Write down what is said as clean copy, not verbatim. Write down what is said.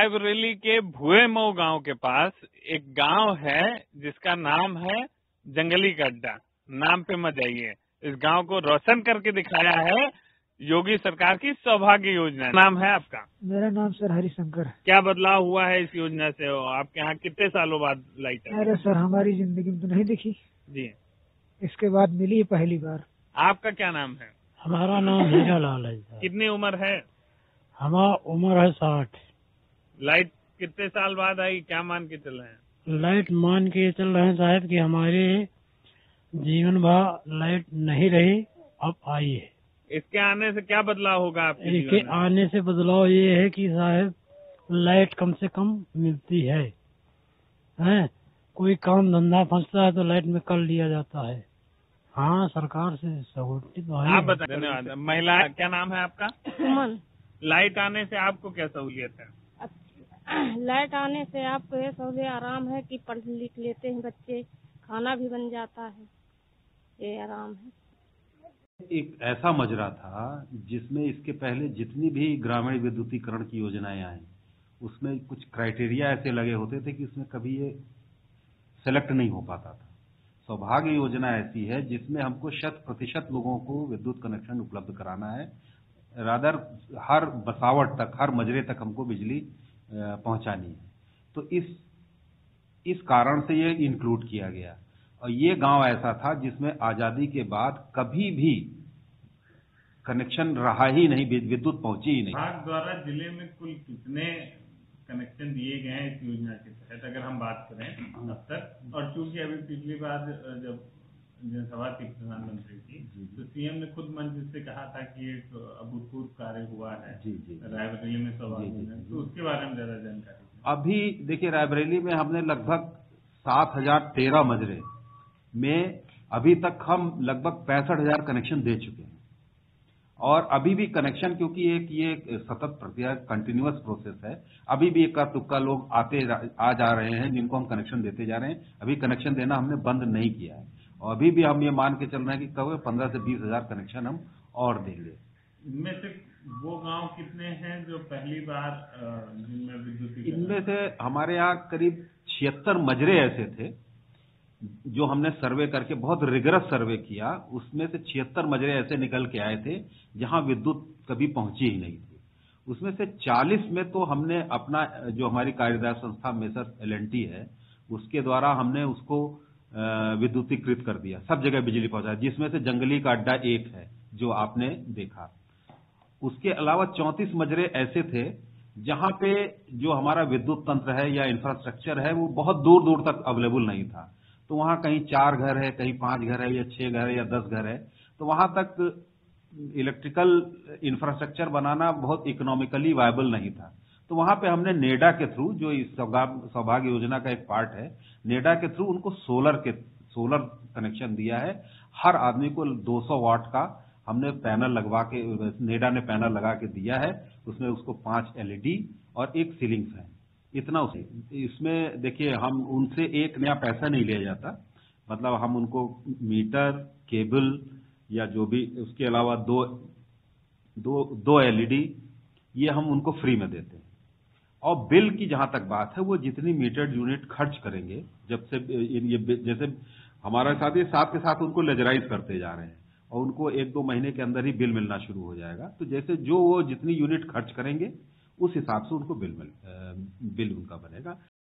रायबरेली के भुएमऊ गांव के पास एक गांव है जिसका नाम है जंगली का अड्डा। नाम पे मत जाइए। इस गांव को रोशन करके दिखाया है योगी सरकार की सौभाग्य योजना। नाम है आपका? मेरा नाम सर हरिशंकर। क्या बदलाव हुआ है इस योजना से? आपके यहाँ कितने सालों बाद लाइट आई? अरे सर, हमारी जिंदगी में तो नहीं दिखी जी, इसके बाद मिली है पहली बार। आपका क्या नाम है? हमारा नाम हीरा लाल है सर। कितनी उम्र है? हमारा उम्र है 60। लाइट कितने साल बाद आई, क्या मान के चल रहे हैं? लाइट मान के चल रहे हैं साहब कि हमारे जीवन भर लाइट नहीं रही, अब आई है। इसके आने से क्या बदलाव होगा आपके जीवन इसके में? आने से बदलाव ये है कि साहब लाइट कम से कम मिलती है, कोई काम धंधा फंसता है तो लाइट में कर लिया जाता है। हाँ, सरकार से सहूलियत तो है। आप बताएं। धन्यवाद। महिला, क्या नाम है आपका? सुमन। लाइट आने से आपको क्या सहूलियत है? लाइट आने से आपको ये सहूलियत आराम है कि पढ़ लिख लेते हैं बच्चे, खाना भी बन जाता है, ये आराम है। एक ऐसा मजरा था जिसमें इसके पहले जितनी भी ग्रामीण विद्युतीकरण की योजनाएं आई उसमें कुछ क्राइटेरिया ऐसे लगे होते थे कि उसमें कभी ये सेलेक्ट नहीं हो पाता था। सौभाग्य योजना ऐसी है जिसमें हमको 100% लोगों को विद्युत कनेक्शन उपलब्ध कराना है। रादर हर बसावट तक, हर मजरे तक हमको बिजली पहुंचानी है। तो इस कारण से ये इंक्लूड किया गया। और ये गांव ऐसा था जिसमें आजादी के बाद कभी भी कनेक्शन रहा ही नहीं, विद्युत पहुंची ही नहीं। विभाग द्वारा जिले में कुल कितने कनेक्शन दिए गए हैं इस योजना के तहत, अगर हम बात करें अब तक? और चूंकि अभी पिछली बार जब जनसभा थी प्रधानमंत्री की, तो सीएम ने खुद मंच से कहा था कि एक अभूतपूर्व कार्य हुआ है रायबरेली में सौभाग्य, तो उसके बारे में ज्यादा जानकारी। अभी देखिए, रायबरेली में हमने लगभग 7013 मजरे में अभी तक हम लगभग 65,000 कनेक्शन दे चुके हैं। और अभी भी कनेक्शन, क्योंकि ये सतत प्रक्रिया, कंटिन्यूअस प्रोसेस है, अभी भी इक्का तुक्का लोग आ जा रहे हैं जिनको हम कनेक्शन देते जा रहे हैं। अभी कनेक्शन देना हमने बंद नहीं किया है और अभी भी हम ये मान के चल रहे हैं कि कब 15 से 20,000 कनेक्शन हम और देंगे। इनमें से वो गांव कितने हैं जो पहली बार जिनमें विद्युत? इनमें से हमारे यहाँ करीब 76 मजरे ऐसे थे जो हमने सर्वे करके, बहुत रिगरस सर्वे किया, उसमें से 76 मजरे ऐसे निकल के आए थे जहां विद्युत कभी पहुंची ही नहीं थी। उसमें से 40 में तो हमने अपना, जो हमारी कार्यदायी संस्था मेसर्स L&T है, उसके द्वारा हमने उसको विद्युतीकृत कर दिया, सब जगह बिजली पहुंचा, जिसमें से जंगली का अड्डा एक है जो आपने देखा। उसके अलावा 34 मजरे ऐसे थे जहां पे जो हमारा विद्युत तंत्र है या इंफ्रास्ट्रक्चर है वो बहुत दूर दूर तक अवेलेबल नहीं था। तो वहां कहीं 4 घर है, कहीं 5 घर है, या 6 घर है, या 10 घर है, तो वहां तक इलेक्ट्रिकल इंफ्रास्ट्रक्चर बनाना बहुत इकोनॉमिकली वायबल नहीं था। तो वहां पे हमने नेडा के थ्रू, जो इस सौभाग्य योजना का एक पार्ट है, नेडा के थ्रू उनको सोलर कनेक्शन दिया है। हर आदमी को 200 वाट का हमने पैनल लगवा के, नेडा ने पैनल लगा के दिया है। उसमें उसको 5 LED और एक सीलिंग फैन, इतना उसे। इसमें देखिए, हम उनसे एक नया पैसा नहीं लिया जाता, मतलब हम उनको मीटर, केबल या जो भी, उसके अलावा दो LED ये हम उनको फ्री में देते हैं। और बिल की जहां तक बात है, वो जितनी मीटर्ड यूनिट खर्च करेंगे, जब से ये जैसे हमारे साथ ये साथ के साथ उनको लेजराइज करते जा रहे हैं और उनको 1-2 महीने के अंदर ही बिल मिलना शुरू हो जाएगा। तो जैसे जो वो जितनी यूनिट खर्च करेंगे उस हिसाब से उनको बिल उनका बनेगा।